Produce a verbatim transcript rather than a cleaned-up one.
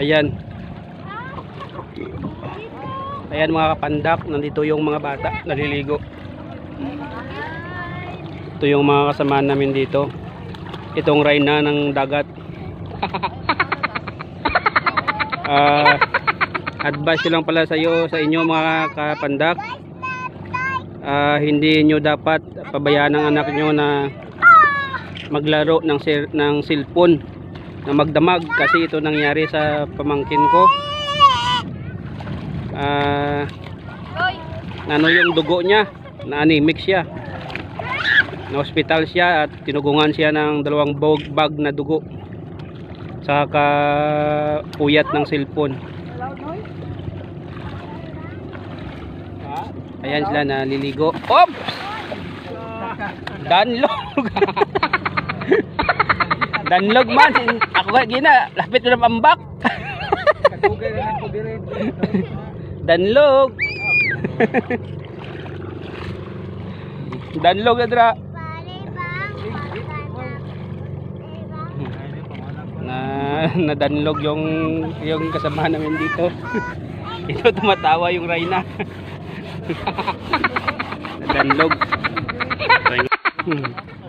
Ayan. Ayan mga kapandak, nandito yung mga bata naliligo. Ito yung mga kasamahan namin dito. Itong reyna ng dagat. uh, Advice ko lang pala sa iyo, sa inyo mga kapandak. Uh, hindi nyo dapat pabayaan ng anak nyo na maglaro ng, ng cellphone na magdamag, kasi ito nangyari sa pamangkin ko. Uh, ano yung dugo niya, na anemic siya, na hospital siya at tinugungan siya ng dalawang bag na dugo sa kapuyat ng cellphone. Ayan sila naliligo. Oops! Danlog! Danlog man! Ako ka gina, lapit ko na pambak! Danlog! Danlog adra! Na, na danlog yung yung kasama namin dito. Ito tumatawa yung reyna. Danlog.